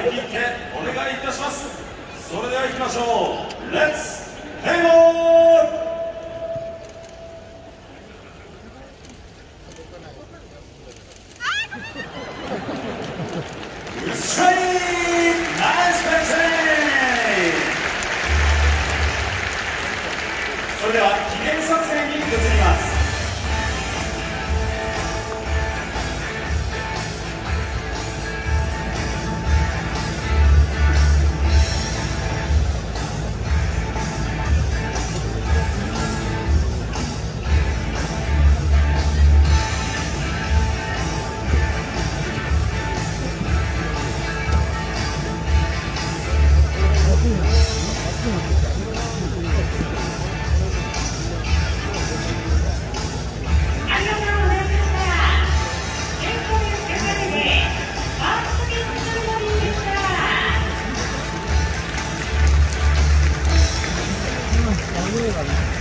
張り切ってお願いいたします。それでは行きましょう。レッツヘイボール。それでは記念撮影に移ります。 Gracias.